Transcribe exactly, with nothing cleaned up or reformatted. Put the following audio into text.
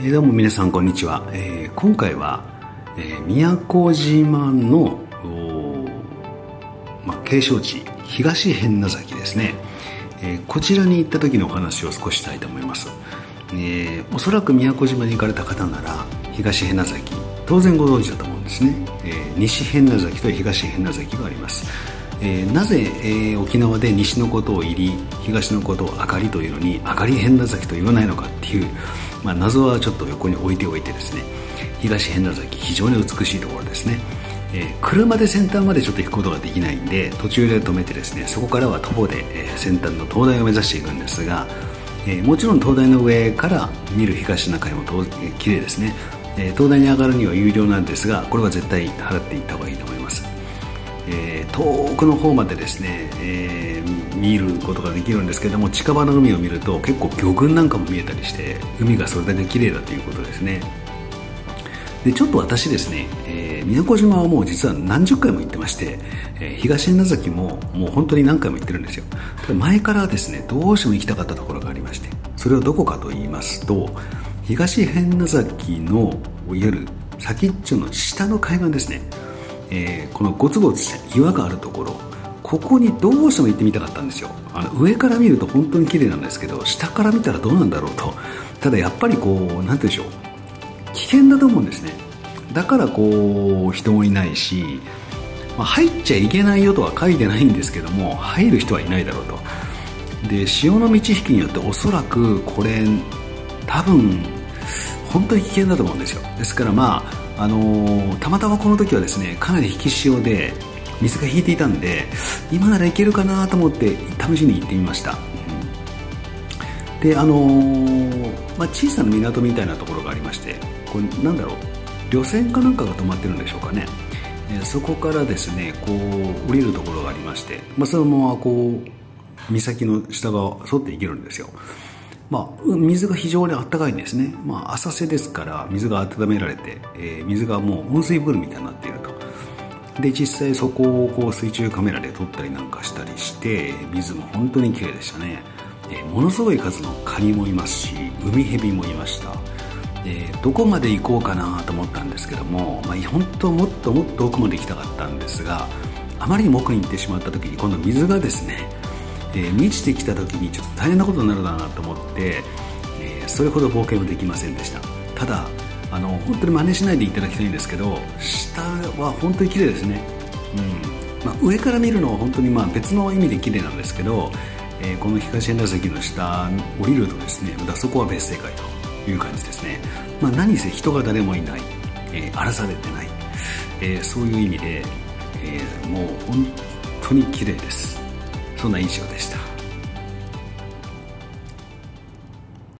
えー、どうも皆さんこんにちは。えー、今回は、えー、宮古島の、まあ、景勝地東平名崎ですね、えー、こちらに行った時のお話を少ししたいと思います。えー、おそらく宮古島に行かれた方なら東平名崎当然ご存知だと思うんですね。えー、西平名崎と東平名崎があります。えー、なぜ、えー、沖縄で西のことを入り東のことをあかりというのにあかり平名崎と言わないのかっていう、まあ、謎はちょっと横に置いておいてですね、東平名崎非常に美しいところですね。えー、車で先端までちょっと行くことができないんで途中で止めてですね、そこからは徒歩で、えー、先端の灯台を目指していくんですが、えー、もちろん灯台の上から見る東シナ海もと、えー、綺麗ですね。えー、灯台に上がるには有料なんですが、これは絶対払っていった方がいいと思います。えー、遠くの方までですね、えー、見ることができるんですけども、近場の海を見ると結構魚群なんかも見えたりして海がそれだけ綺麗だということですね。でちょっと私ですね、えー、宮古島はもう実は何十回も行ってまして、えー、東平名崎ももう本当に何回も行ってるんですよ。前からですねどうしても行きたかったところがありまして、それはどこかと言いますと、東平名崎のいわゆる先っちょの下の海岸ですね。えー、このゴツゴツした岩があるところ、ここにどうしても行ってみたかったんですよ。あの上から見ると本当に綺麗なんですけど、下から見たらどうなんだろうと。ただやっぱりこうなんて言うんでしょう、危険だと思うんですね。だからこう人もいないし、まあ、入っちゃいけないよとは書いてないんですけども、入る人はいないだろうと。で潮の満ち引きによっておそらくこれ多分本当に危険だと思うんですよ。ですからまああのー、たまたまこの時はですねかなり引き潮で水が引いていたんで、今ならいけるかなと思って試しに行ってみました。うん、であのーまあ、小さな港みたいなところがありまして、これなんだろう、漁船かなんかが止まってるんでしょうかね。えー、そこからですねこう降りるところがありまして、まあ、そのままこう岬の下側沿っていけるんですよ。まあ、水が非常にあったかいんですね。まあ、浅瀬ですから水が温められて、えー、水がもう温水プールみたいになっていると。で実際そこをこう水中カメラで撮ったりなんかしたりして、水も本当に綺麗でしたね。えー、ものすごい数のカニもいますし、ウミヘビもいました。えー、どこまで行こうかなと思ったんですけども、まあ、本当もっともっと奥まで行きたかったんですが、あまりにも奥に行ってしまった時に今度水がですねえー、満ちてきた時にちょっと大変なことになるだなと思って、えー、それほど冒険はできませんでした。ただあの本当に真似しないでいただきたいんですけど、下は本当に綺麗ですね。うんまあ、上から見るのは本当にまあ別の意味で綺麗なんですけど、えー、この東平名崎の下降りるとですね、そこは別世界という感じですね。まあ、何せ人が誰もいない、えー、荒らされてない、えー、そういう意味で、えー、もう本当に綺麗です。そんな印象でした。